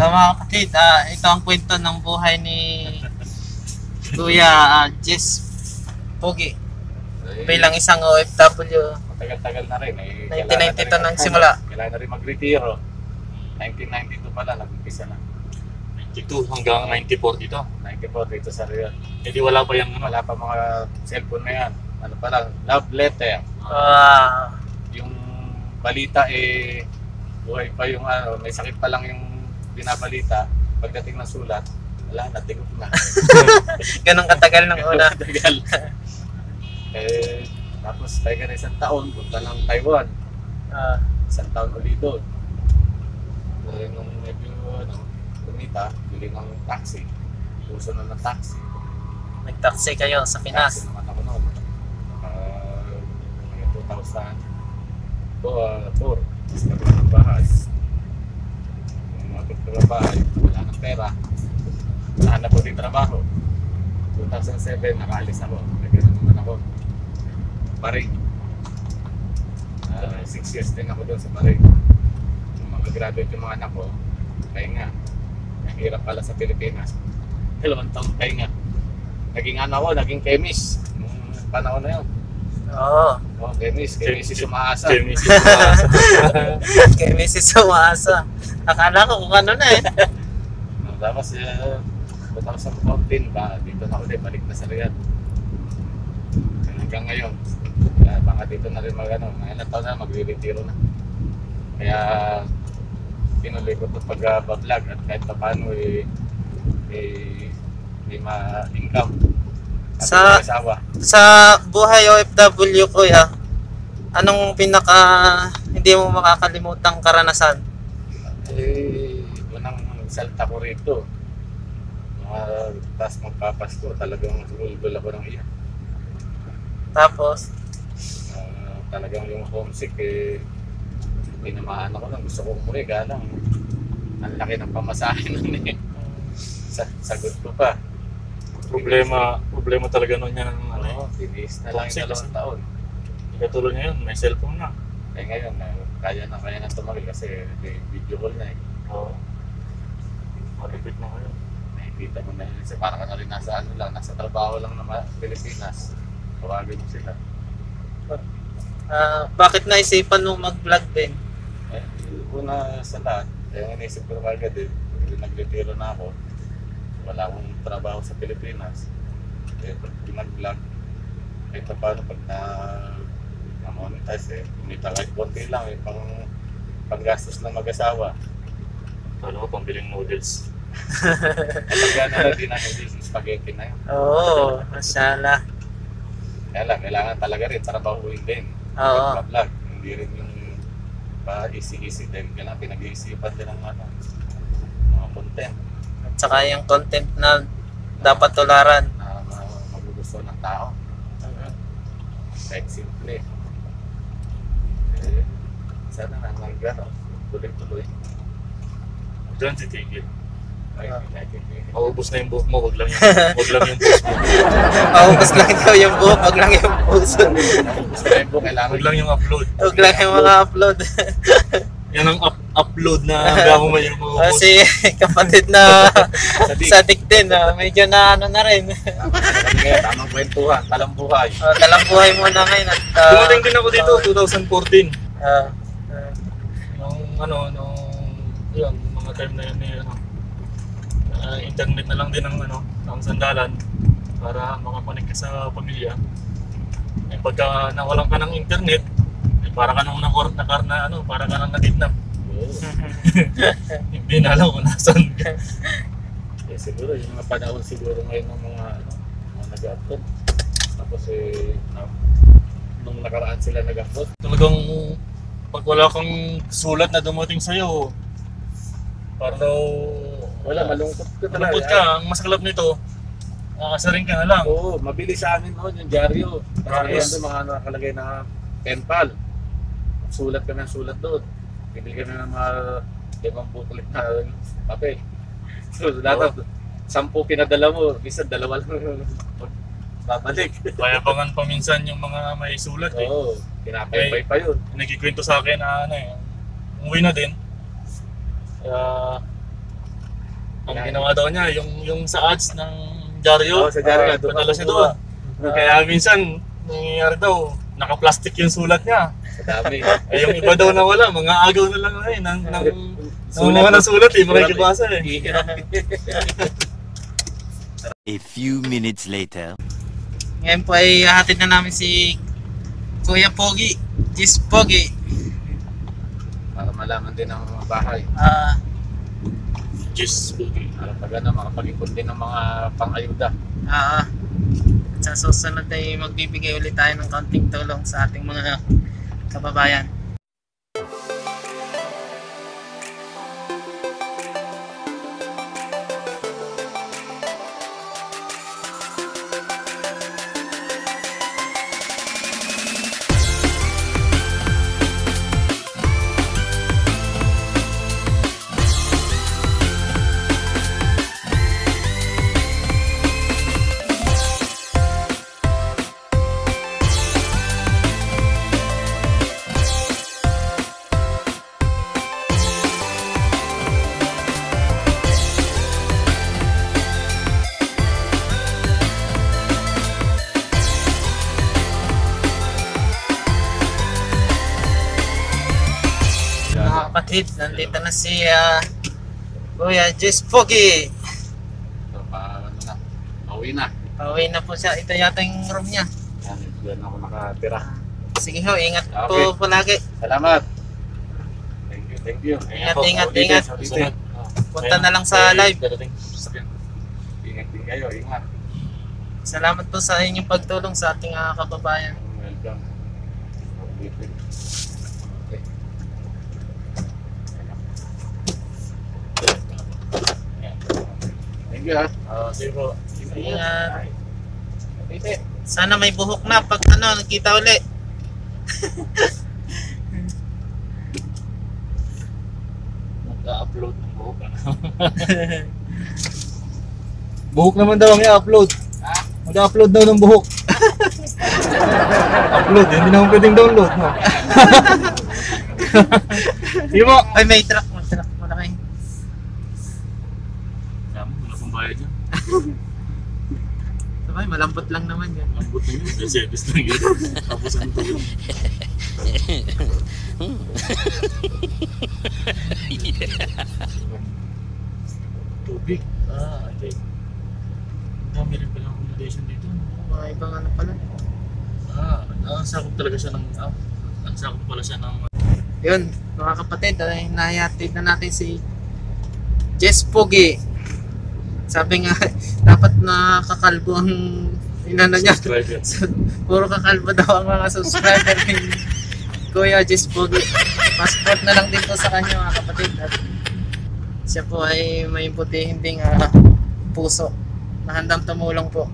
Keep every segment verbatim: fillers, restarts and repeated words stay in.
So mga kapatid, uh, ito ang kwento ng buhay ni Kuya uh, Jess Pogi bilang isang O F W. Matagal-tagal na rin. Eh, nineteen ninety-two nang simula. Kailangan na rin mag-retiro. nineteen ninety-two pala, nag-umpisa na. ninety-two hanggang ninety-four dito. ninety-four dito sa Rio. Hindi wala pa yung ano. Wala pa mga cellphone na yan. Ano pa lang, love letter. Ah, Yung balita eh, buhay pa yung ano, may sakit pa lang yung binabalita. Pagdating ng sulat, wala na, tigop na. ganun katagal ng una. Tagal. Eh, tapos tayo ka na isang taon, punta ng Taiwan. Ah, Isang taon ulit doon. Eh, nung medyo, ano, kumita, bili ng taxi. Puso na ng taxi. nag-taxi kayo sa Taxi Pinas. naman ako noon. Uh, two thousand four. Tapos nagkaroon ng bahay. Nung magkaroon ng bahay, wala ng pera. Nahanap ko din trabaho. two thousand seven, nakaalis ako. Nagkaroon naman ako. Paring. Uh, six years din ako doon sa Paring. Nung mag-graduate yung mga anak ko, pahinga. Ang hirap pala sa Pilipinas. Dalawang taong pahinga. Naging ano ako, naging chemist. Nung panahon na yun. Oo. Oh, chemist. Chemist is umaasa. Chemist is umaasa. Kay Missus Sumaasa. Akala ko kung ano na eh. Tapos, uh, two thousand fourteen ba, dito na ulit, balik na sa Riyadh. Hanggang ngayon, kaya baka dito na rin mag, ano, mga ilang taon na, magre-retiro na. Kaya, pinuloy ko ito pag-vlog at kahit pa paano, eh, eh, may ma-income. At Sa- may asawa. Sa buhay O F W, Kuya, anong pinaka hindi mo makakalimutang karanasan? Eh, unang salta ko rito. Mga tas magpapasko, talagang gulgul ako ng iyak. Tapos, Uh, talagang yung homesick eh tinamaan ako lang, gusto ko umuwi galang ang laki ng pamasahe nun eh. Sa, sagot ko pa Problema, problema talaga nun yan. Ano, ano, tinis na lang Homesick yung dalawang taon hindi katulad ngayon, may cellphone na. eh ngayon uh, kaya na kaya na tumagi kasi may video call na eh. Oo. Malipit na ngayon. Nakikita mo na yun kasi parang ka na rin nasa ano lang, nasa trabaho lang naman Pilipinas, tawagin mo sila. ah, bakit naisipan mo mag-vlog din? Eh, una sa lahat, kaya inisip ko na kagad eh, kasi nag-retiro na ako, wala akong trabaho sa Pilipinas. Eh, pag nag-vlog, kahit pa paano pag na na-monetize eh, kumita kahit konti lang eh, pang panggastos ng mag-asawa. Kala ko pambiling noodles. Kapag yan na lang, di na hindi spaghetti na yun. Oo, masyala. Kaya lang, kailangan talaga rin, trabahuin din. Oo. Pag-vlog, hindi rin yung pa easy-easy din, kaya pinag-iisipan din ng ano, mga content. At saka yung content na dapat tularan. na uh, magugusto ng tao. Kahit simple. Eh, sana na nag-ano, tuloy-tuloy. Diyan si Tigil. Ay, Ah. like it. Maubos na yung buhok mo, wag lang yung, wag lang yung post mo. Paubos lang daw yung buhok, wag lang yung puso. Gusto rin po, kailangan Wag lang yung upload. Wag lang yung mga upload. Yan ang up upload na hanggang mo may yung maubos. Kasi kapatid na sadik din, ah, medyo na ano na rin. Kaya tamang kwentuhan, talambuhay. Uh, dalang buhay muna ngayon at ah, Dumating din ako dito, twenty fourteen. ah, ah, Nung ano, nung yun, mga time na yun, eh, ano, ah, internet na lang din ang ano, ang sandalan para makakonek ka sa pamilya. Eh, pagka nawalan ka ng internet, eh, para ka nung nakor na na ano, para ka nang nakidnap. Oo. Hindi na alam kung nasan ka. Eh, siguro, yung mga panahon siguro ngayon ng mga, ano, mga nag-upload. Tapos eh, na, nung nakaraan sila nag-upload, Talagang pag wala kang sulat na dumating sa'yo, parang daw wala, malungkot ka talaga. malungkot ka. Ang masaklap nito, kakasarin ka na lang. Oo, mabilis sa amin noon yung dyaryo. Kasi Yes. yung mga nakalagay na pen pal. Sulat ka ng sulat doon. Bibili ka na ng mga limang booklet na papel. So, lahat sampu pinadala mo, isa dalawa lang babalik. Payabangan pa minsan yung mga may sulat eh. Oo, pinapay pa yun. Nagkikwento sa akin na ano eh, umuwi na din. Kaya Ang ginawa daw niya, yung yung sa ads ng Jaryo, Oo, sa Jaryo, ah, doon padala ako siya doon. kumuha. Kaya minsan, nangyayari daw, naka-plastic yung sulat niya. Sa dami. Eh, yung iba daw na wala, mga agaw na lang eh, ng, ng, ng mga nasulat eh, makikibasa eh. A few minutes later. Ngayon po ay hahatid na namin si Kuya Pogi, Jis Pogi. Para malaman din ng mga bahay. Ah, Just okay. Para pag ano, makapag-ipon din ng mga pang-ayuda. ah, sa susunod ay magbibigay ulit tayo ng kaunting tulong sa ating mga kababayan. Mga kapatid, nandito na si ah, Kuya Jis Pogi. So, pa, ano na, pauwi na. Pauwi na po siya. Ito yata yung room niya. Yan, yan ako nakatira. Sige ho, ingat Okay. po palagi. Salamat. Thank you, thank you. Ingat, po, ingat, ulitin, ingat. ulitin. Susunod. Punta na lang sa May live. darating sasakyan. Ingat din kayo, ingat. Salamat po sa inyong pagtulong sa ating ah, kababayan. Welcome. Ulitin. Okay. Thank you ha. Ah, sige po. Ingat. Ulitin. Sana may buhok na pag ano, nagkita uli. Nag-upload ng buhok. Buhok naman daw ang i-upload. Mag-upload daw ng buhok. Upload, hindi naman pwedeng download, no? Sige mo! Ay, may truck, may truck. Malaki. Tama, wala pong bayad yan. Sabay, malambot lang naman yan. Lambot na yun, may service na yun. Tapos ano to yun? Tubig. Ah, okay. Ang dami rin pala accommodation dito. no? Mga ibang ano pala. Ah, ang sakop talaga siya ng... Ah, ang sakop pala siya ng... Yun, mga kapatid, ay nahiyatid na natin si Jess Pogi. Sabi nga, dapat nakakalbo ang inano niya. Subscribers. Puro kakalbo daw ang mga subscriber ni Kuya Jess Pogi. Passport na lang din po sa kanya mga kapatid. At siya po ay may puti hinding ah, puso na handang tumulong po.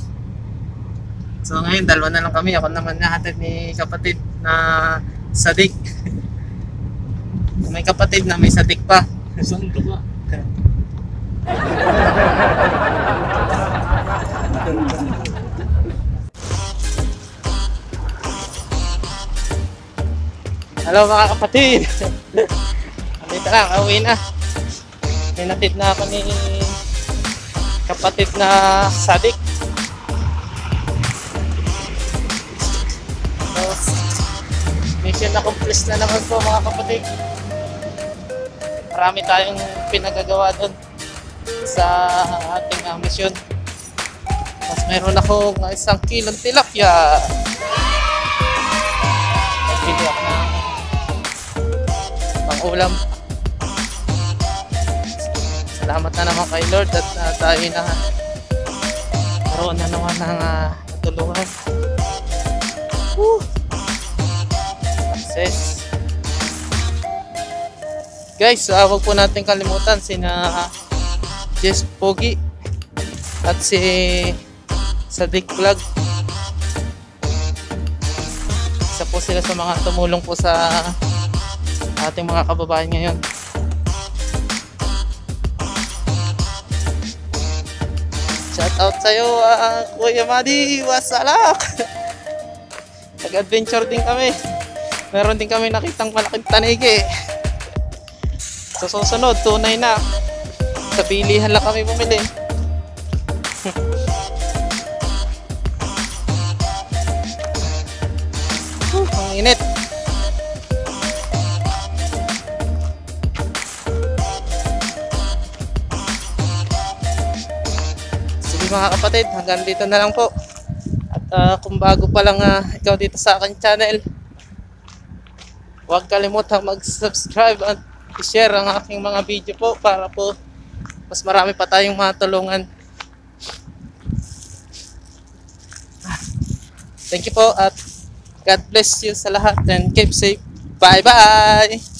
So ngayon, dalawa na lang kami. Ako naman nahatid ni kapatid na sadik. May kapatid na may sadik pa. Saan ito ka? Hello mga kapatid. Nandito na, kauwi na. Pinatid na ako ni kapatid na sadik. So, mission accomplished na naman po mga kapatid. Marami tayong pinagagawa doon sa ating uh, mission. Tapos meron ako ng isang kilong tilapia. Nagbili ako ng pang-ulam. Salamat na naman kay Lord at uh, tayo na karoon na naman ng uh, natulungan. Woo! Success! Guys, uh, huwag po natin kalimutan sina Jess Pogi at si Sadik Vlog. Isa po sila sa mga tumulong po sa ating mga kababayan ngayon. Shout out sa'yo, uh, Kuya Madi, wasalak! Nag-adventure din kami. Meron din kami nakitang malaking tanigi. Sa susunod, tunay na. Sa bilihan lang kami bumili. Uh, ang init. Sige mga kapatid, hanggang dito na lang po. At ah, kung bago pa lang ah, ikaw dito sa aking channel, huwag kalimutang mag-subscribe at i-share ang aking mga video po para po mas marami pa tayong matulungan. Thank you po at God bless you sa lahat and keep safe. Bye bye!